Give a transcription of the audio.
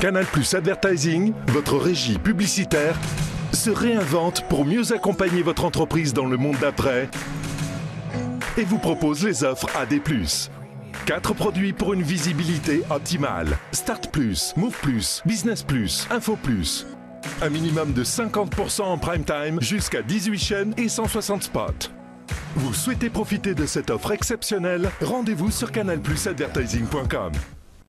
Canal+ Advertising, votre régie publicitaire, se réinvente pour mieux accompagner votre entreprise dans le monde d'après et vous propose les offres AD+. 4 produits pour une visibilité optimale. Start+, Move+, Business+, Info+. Un minimum de 50% en prime time jusqu'à 18 chaînes et 160 spots. Vous souhaitez profiter de cette offre exceptionnelle? Rendez-vous sur canalplusadvertising.com.